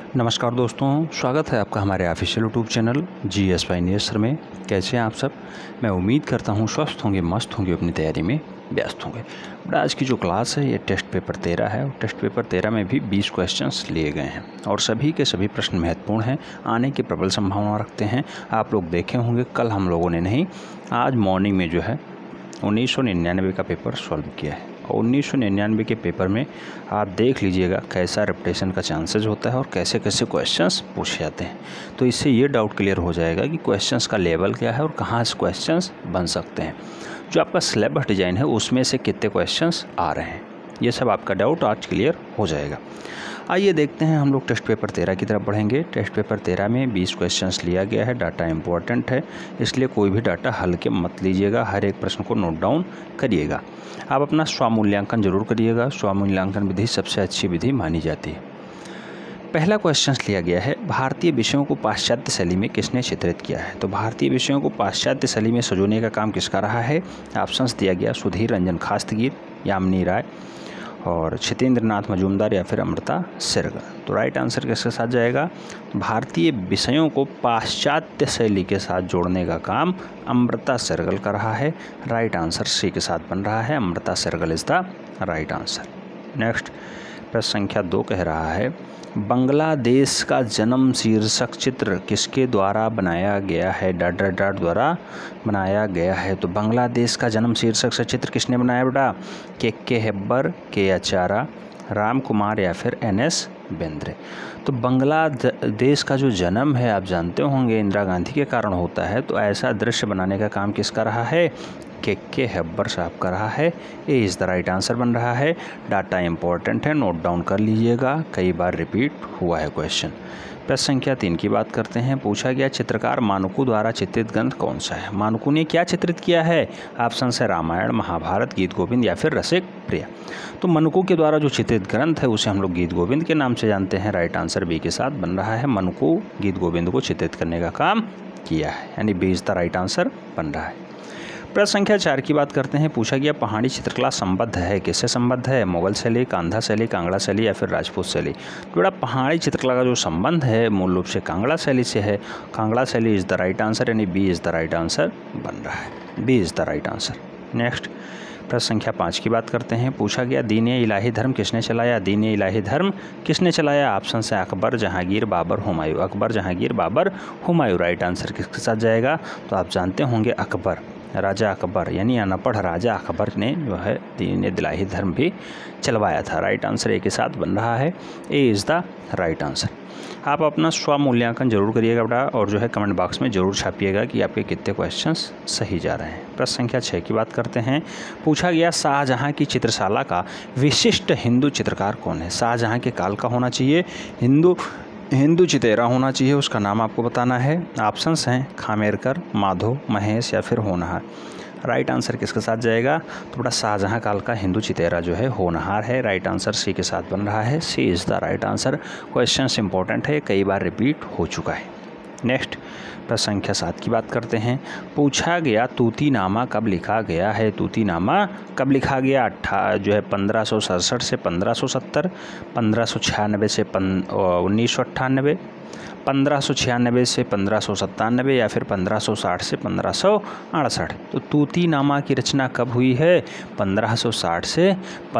नमस्कार दोस्तों, स्वागत है आपका हमारे official YouTube channel GS financer में। कैसे हैं आप सब? मैं उम्मीद करता हूं स्वस्थ होंगे, मस्त होंगे, अपनी तैयारी में व्यस्त होंगे। बट आज की जो क्लास है ये टेस्ट पेपर 13 है और टेस्ट पेपर 13 में भी 20 क्वेश्चंस लिए गए हैं और सभी के सभी प्रश्न महत्वपूर्ण हैं, आने की प्रबल संभावना रखते हैं। आप लोग देखे होंगे, कल हम लोगों ने नहीं, आज मॉर्निंग में जो है 1999 का पेपर सॉल्व किया है और 1999 के पेपर में आप देख लीजिएगा कैसा रिपीटेशन का चांसेस होता है और कैसे कैसे क्वेश्चंस पूछे जाते हैं। तो इससे ये डाउट क्लियर हो जाएगा कि क्वेश्चंस का लेवल क्या है और कहाँ से क्वेश्चंस बन सकते हैं। जो आपका सिलेबस डिज़ाइन है उसमें से कितने क्वेश्चंस आ रहे हैं, ये सब आपका डाउट आज क्लियर हो जाएगा। आइए देखते हैं, हम लोग टेस्ट पेपर 13 की तरफ बढ़ेंगे। टेस्ट पेपर 13 में 20 क्वेश्चंस लिया गया है। डाटा इंपॉर्टेंट है, इसलिए कोई भी डाटा हल्के मत लीजिएगा, हर एक प्रश्न को नोट डाउन करिएगा। आप अपना स्वमूल्यांकन जरूर करिएगा, स्वमूल्यांकन विधि सबसे अच्छी विधि मानी जाती है। पहला क्वेश्चन लिया गया है, भारतीय विषयों को पाश्चात्य शैली में किसने चित्रित किया है? तो भारतीय विषयों को पाश्चात्य शैली में सजोने का काम किसका रहा है? ऑप्शंस दिया गया, सुधीर रंजन खास्तगीर, यामिनी राय और क्षितेंद्र नाथ मजूमदार या फिर अमृता शेरगिल। तो राइट आंसर किसके साथ जाएगा? भारतीय विषयों को पाश्चात्य शैली के साथ जोड़ने का काम अमृता शेरगिल का रहा है। राइट आंसर सी के साथ बन रहा है, Amrita Shergil is the right answer. Next प्रश्न संख्या 2 कह रहा है, बांग्लादेश का जन्म शीर्षक चित्र किसके द्वारा बनाया गया है? डॉट द्वारा बनाया गया है। तो बांग्लादेश का जन्म शीर्षक से चित्र किसने बनाया बेटा? के हेब्बर, के आचारा, राम कुमार या फिर NS बेंद्रे। तो बांग्लादेश का जो जन्म है आप जानते होंगे इंदिरा गांधी के कारण होता है, तो ऐसा दृश्य बनाने का काम किसका रहा है? के हेब्बर साहब का रहा है। A is the right answer बन रहा है। डाटा इंपॉर्टेंट है, नोट डाउन कर लीजिएगा, कई बार रिपीट हुआ है क्वेश्चन। प्रश्न संख्या 3 की बात करते हैं। पूछा गया, चित्रकार मानकू द्वारा चित्रित ग्रंथ कौन सा है? मानकू ने क्या चित्रित किया है? ऑप्शन है रामायण, महाभारत, गीत गोविंद या फिर रसिक प्रिया। तो मानकू के द्वारा जो चित्रित ग्रंथ है उसे हम लोग गीत गोविंद के नाम से जानते हैं। राइट आंसर बी के साथ बन रहा है। मानकू गीत गोविंद को चित्रित करने का काम किया है, यानी B is the right answer बन रहा है। प्रश्न संख्या 4 की बात करते हैं। पूछा गया, पहाड़ी चित्रकला संबद्ध है, किससे संबद्ध है? मुगल शैली, कांधा शैली, कांगड़ा शैली या फिर राजपूत शैली। तो बेटा पहाड़ी चित्रकला का जो संबंध है मूल रूप से कांगड़ा शैली से है। कांगड़ा शैली इज़ द राइट आंसर, यानी B is the right answer बन रहा है। B is the right answer. Next प्रश्न संख्या 5 की बात करते हैं। पूछा गया, दीन-ए-इलाही धर्म किसने चलाया? दीन-ए-इलाही धर्म किसने चलाया? ऑप्शन है अकबर, जहांगीर, बाबर, हुमायूं। अकबर, जहांगीर, बाबर, हुमायूं। राइट आंसर किसके साथ जाएगा? तो आप जानते होंगे अकबर, राजा अकबर, यानी अनपढ़ राजा अकबर ने जो है दीन-ए-इलाही धर्म भी चलवाया था। राइट आंसर ए के साथ बन रहा है। A is the right answer. आप अपना स्वमूल्यांकन जरूर करिएगा बेटा और जो है कमेंट बॉक्स में जरूर छापिएगा कि आपके कितने क्वेश्चंस सही जा रहे हैं। प्रश्न संख्या 6 की बात करते हैं। पूछा गया, शाहजहां की चित्रशाला का विशिष्ट हिंदू चित्रकार कौन है? शाहजहां के काल का होना चाहिए, हिंदू चितेरा होना चाहिए, उसका नाम आपको बताना है। ऑप्शंस हैं खामेरकर, माधो, महेश या फिर होनहार। राइट आंसर किसके साथ जाएगा? तो बड़ा शाहजहां काल का हिंदू चितेरा जो है होनहार है। राइट आंसर सी के साथ बन रहा है। C is the right answer. Question important है, कई बार रिपीट हो चुका है। नेक्स्ट प्रश्न संख्या 7 की बात करते हैं। पूछा गया, तूतीनामा कब लिखा गया है? तूतीनामा कब लिखा गया? जो है 1567 से 1570, 1596 से 1998, 1596 से 1597 या फिर 1560 से 1568। तो तूतीनामा की रचना कब हुई है? 1560 से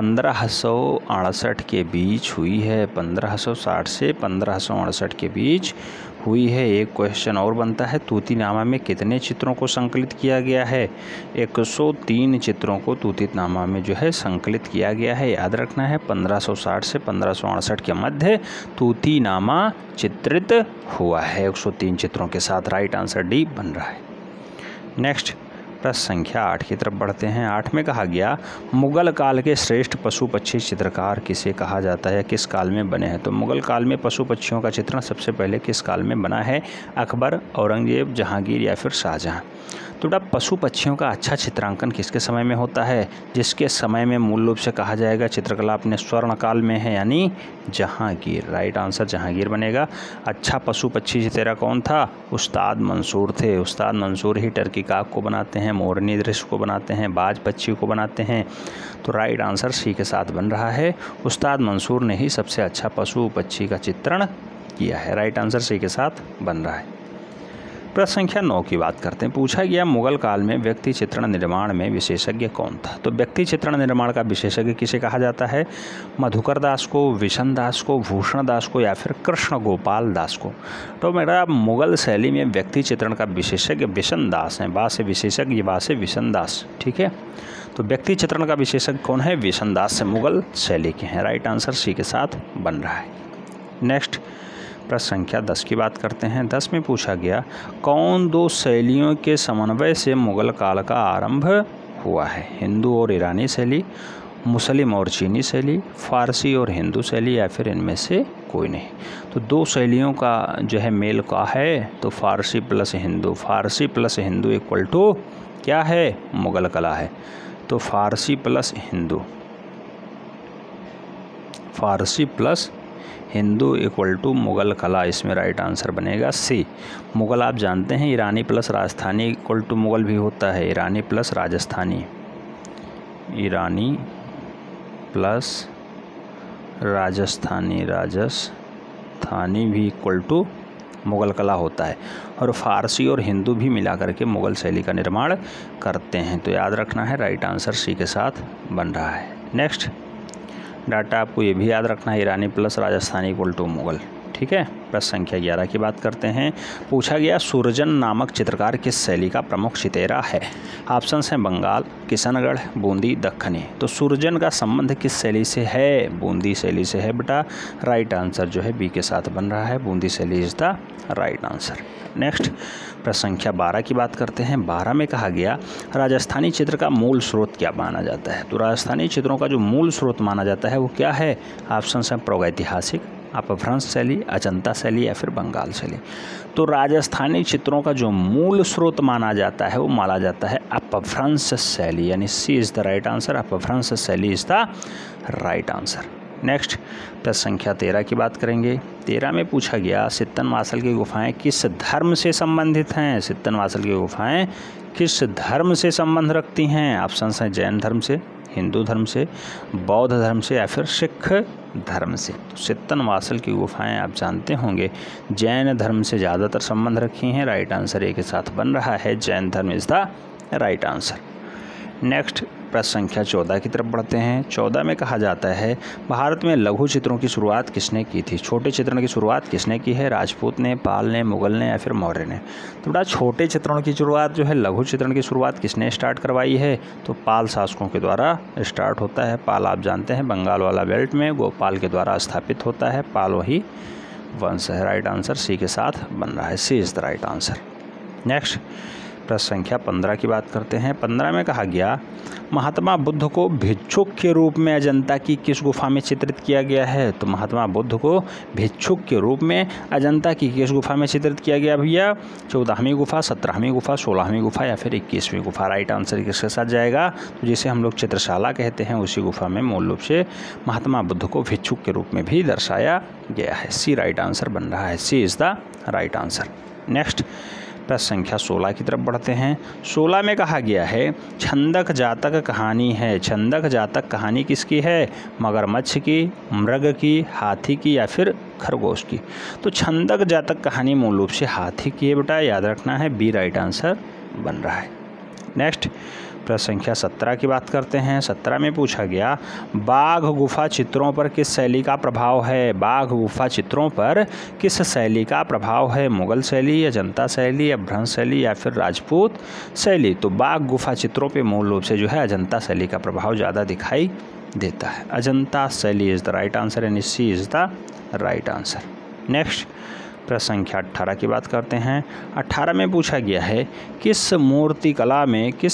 1568 के बीच हुई है। 1560 से 1568 के बीच हुई है। एक क्वेश्चन और बनता है, तूतीनामा में कितने चित्रों को संकलित किया गया है? 103 चित्रों को तूतीनामा में जो है संकलित किया गया है। याद रखना है 1560 से 1568 के मध्य तूतीनामा चित्रित हुआ है 103 चित्रों के साथ। राइट आंसर डी बन रहा है। नेक्स्ट प्रश्न संख्या 8 की तरफ बढ़ते हैं। 8 में कहा गया, मुगल काल के श्रेष्ठ पशु पक्षी चित्रकार किसे कहा जाता है? किस काल में बने हैं? तो मुगल काल में पशु पक्षियों का चित्रण सबसे पहले किस काल में बना है? अकबर, औरंगजेब, जहांगीर या फिर शाहजहां। तो बेटा पशु पक्षियों का अच्छा चित्रांकन किसके समय में होता है? जिसके समय में मूल रूप से कहा जाएगा चित्रकला अपने स्वर्ण काल में है, यानी जहांगीर। राइट आंसर जहांगीर बनेगा। अच्छा पशु पक्षी चितेरा कौन था? उस्ताद मंसूर थे। उस्ताद मंसूर ही टर्की काक को बनाते हैं, मोरनी दृश्य को बनाते हैं, बाज पक्षी को बनाते हैं। तो राइट आंसर सी के साथ बन रहा है। उस्ताद मंसूर ने ही सबसे अच्छा पशु पक्षी का चित्रण किया है। राइट आंसर सी के साथ बन रहा है। प्रश्न संख्या 9 की बात करते हैं। पूछा गया मुगल काल में व्यक्ति चित्रण निर्माण में विशेषज्ञ कौन था? तो व्यक्ति चित्रण निर्माण का विशेषज्ञ किसे कहा जाता है? मधुकर दास को, विशन दास को, भूषण दास को या फिर कृष्ण गोपाल दास को? तो मेरा मुगल शैली में व्यक्ति चित्रण का विशेषज्ञ विशन दास हैं। बा से विशेषज्ञ, बा से विशन दास, ठीक है। तो व्यक्ति चित्रण का विशेषज्ञ कौन है? विशन दास से मुगल शैली के हैं। राइट आंसर सी के साथ बन रहा है। नेक्स्ट प्रश्न संख्या 10 की बात करते हैं। 10 में पूछा गया कौन दो शैलियों के समन्वय से मुगल काल का आरंभ हुआ है? हिंदू और ईरानी शैली, मुस्लिम और चीनी शैली, फारसी और हिंदू शैली या फिर इनमें से कोई नहीं? तो दो शैलियों का जो है मेल का है तो Farsi plus Hindu. Farsi plus Hindu equal to क्या है? मुगल कला है। तो Farsi plus Hindu, Farsi plus Hindu equal to Mughal कला, इसमें राइट आंसर बनेगा सी। मुगल आप जानते हैं Irani plus Rajasthani equal to Mughal भी होता है। ईरानी प्लस राजस्थानी, ईरानी प्लस राजस्थानी, राजस्थानी भी इक्वल टू मुगल कला होता है। और फारसी और हिंदू भी मिला करके मुगल शैली का निर्माण करते हैं। तो याद रखना है, राइट आंसर सी के साथ बन रहा है। नेक्स्ट डाटा आपको ये भी याद रखना है, Irani plus Rajasthani equal to Mughal, ठीक है। प्रश्न संख्या 11 की बात करते हैं। पूछा गया सूरजन नामक चित्रकार किस शैली का प्रमुख चितेरा है? ऑप्शंस हैं बंगाल, किशनगढ़, बूंदी, दक्खनी। तो सूरजन का संबंध किस शैली से है? बूंदी शैली से है बेटा। राइट आंसर जो है बी के साथ बन रहा है, बूंदी शैली is the right answer. Next प्रश्न संख्या 12 की बात करते हैं। 12 में कहा गया राजस्थानी चित्र का मूल स्रोत क्या माना जाता है? तो राजस्थानी चित्रों का जो मूल स्रोत माना जाता है वो क्या है? ऑप्शंस हैं प्रागैतिहासिक, अपभ्रंश शैली, अजंता शैली या फिर बंगाल शैली। तो राजस्थानी चित्रों का जो मूल स्रोत माना जाता है वो माना जाता है अपभ्रंश शैली, यानी C is the right answer. Apabhramsha शैली is the right answer. Next प्रश्न संख्या 13 की बात करेंगे। 13 में पूछा गया सित्तनवासल की गुफाएं किस धर्म से संबंधित हैं? सित्तनवासल की गुफाएं किस धर्म से संबंध रखती हैं? ऑप्शंस हैं जैन धर्म से, हिंदू धर्म से, बौद्ध धर्म से या फिर सिख धर्म से। तो सित्तनवासल की गुफाएं आप जानते होंगे जैन धर्म से ज़्यादातर संबंध रखी हैं। राइट आंसर ए के साथ बन रहा है, जैन धर्म is the right answer. Next प्रश्न संख्या 14 की तरफ बढ़ते हैं। 14 में कहा जाता है भारत में लघु चित्रों की शुरुआत किसने की थी? छोटे चित्रण की शुरुआत किसने की है? राजपूत ने, पाल ने, मुगल ने या फिर मौर्य ने? तो बेटा छोटे चित्रण की शुरुआत जो है, लघु चित्रण की शुरुआत किसने स्टार्ट करवाई है? तो पाल शासकों के द्वारा स्टार्ट होता है। पाल आप जानते हैं बंगाल वाला बेल्ट में गोपाल के द्वारा स्थापित होता है। पाल वही वंश है। राइट आंसर सी के साथ बन रहा है, C is the right answer. Next प्रश्न संख्या 15 की बात करते हैं। 15 में कहा गया महात्मा बुद्ध को भिक्षुक के रूप में अजंता की किस गुफा में चित्रित किया गया है? तो महात्मा बुद्ध को भिक्षुक के रूप में अजंता की किस गुफा में चित्रित किया गया भैया? 14वीं गुफा, 17वीं गुफा, 16वीं गुफा या फिर 21वीं गुफा? राइट आंसर किसके साथ जाएगा? तो जिसे हम लोग चित्रशाला कहते हैं उसी गुफा में मूल रूप से महात्मा बुद्ध को भिक्षुक के रूप में भी दर्शाया गया है। सी राइट आंसर बन रहा है, C is the right answer. Next प्रश्न संख्या 16 की तरफ बढ़ते हैं। 16 में कहा गया है छंदक जातक कहानी है। छंदक जातक कहानी किसकी है? मगरमच्छ की, मृग की, हाथी की या फिर खरगोश की? तो छंदक जातक कहानी मूल रूप से हाथी की है बेटा, याद रखना है, बी राइट आंसर बन रहा है। नेक्स्ट प्रश्न संख्या 17 की बात करते हैं। 17 में पूछा गया बाघ गुफा चित्रों पर किस शैली का प्रभाव है? बाघ गुफा चित्रों पर किस शैली का प्रभाव है? मुगल शैली, अजंता शैली, अपभ्रंश शैली या फिर राजपूत शैली? तो बाघ गुफा चित्रों पे मूल रूप से जो है अजंता शैली का प्रभाव ज़्यादा दिखाई देता है। अजंता शैली is the right answer and C is the right answer. Next प्रश्न संख्या 18 की बात करते हैं। 18 में पूछा गया है किस मूर्ति कला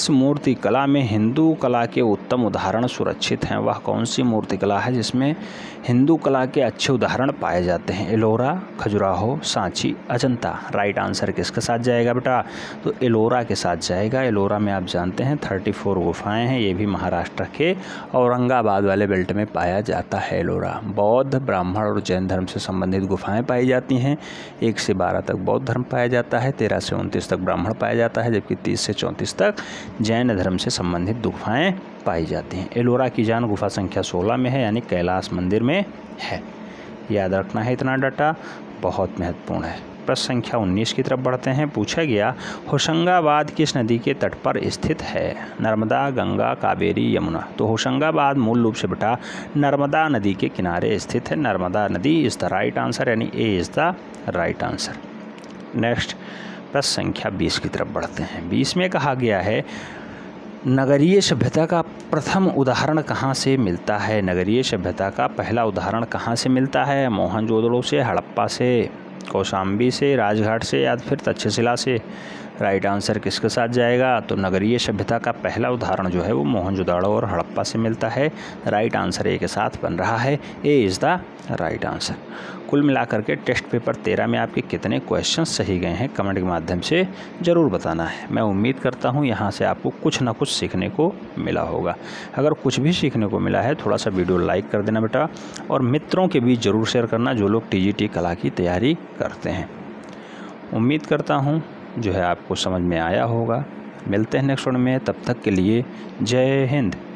में हिंदू कला के उत्तम उदाहरण सुरक्षित हैं? वह कौन सी मूर्ति कला है जिसमें हिंदू कला के अच्छे उदाहरण पाए जाते हैं? एलोरा, खजुराहो, सांची, अजंता? राइट आंसर किसके साथ जाएगा बेटा? तो एलोरा के साथ जाएगा। एलोरा में आप जानते हैं 34 गुफाएं हैं। ये भी महाराष्ट्र के औरंगाबाद वाले बेल्ट में पाया जाता है एलोरा। बौद्ध, ब्राह्मण और जैन धर्म से संबंधित गुफाएं पाई जाती हैं। 1 से 12 तक बौद्ध धर्म पाया जाता है, 13 से 29 तक ब्राह्मण पाया जाता है, जबकि 30 से 34 तक जैन धर्म से संबंधित गुफाएं पाई जाती हैं। एलोरा की जान गुफा संख्या 16 में है, यानी कैलाश मंदिर में है। याद रखना है इतना डाटा, बहुत महत्वपूर्ण है। प्रश्न संख्या 19 की तरफ बढ़ते हैं। पूछा गया, होशंगाबाद किस नदी के तट पर स्थित है? नर्मदा, गंगा, कावेरी, यमुना। तो होशंगाबाद मूल रूप से बेटा नर्मदा नदी के किनारे स्थित है। नर्मदा नदी इज़ द राइट आंसर, यानी A is the right answer. Next प्रश्न संख्या 20 की तरफ बढ़ते हैं। 20 में कहा गया है, नगरीय सभ्यता का प्रथम उदाहरण कहाँ से मिलता है? नगरीय सभ्यता का पहला उदाहरण कहाँ से मिलता है? मोहनजोदड़ो से, हड़प्पा से, कौशाम्बी से, राजघाट से या फिर तक्षशिला से? राइट आंसर किसके साथ जाएगा? तो नगरीय सभ्यता का पहला उदाहरण जो है वो मोहनजोदड़ो और हड़प्पा से मिलता है। राइट आंसर ए के साथ बन रहा है, A is the right answer. कुल मिलाकर के टेस्ट पेपर 13 में आपके कितने क्वेश्चन सही गए हैं कमेंट के माध्यम से ज़रूर बताना है। मैं उम्मीद करता हूँ यहाँ से आपको कुछ ना कुछ सीखने को मिला होगा। अगर कुछ भी सीखने को मिला है थोड़ा सा वीडियो लाइक कर देना बेटा, और मित्रों के बीच ज़रूर शेयर करना जो लोग TGT कला की तैयारी करते हैं। उम्मीद करता हूँ जो है आपको समझ में आया होगा। मिलते हैं नेक्स्ट वीडियो में, तब तक के लिए जय हिंद।